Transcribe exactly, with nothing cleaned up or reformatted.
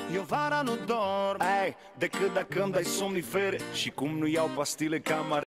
Eu vara nu dorm, ei, decât dacă îmi dai somnifere. Și cum nu iau pastile ca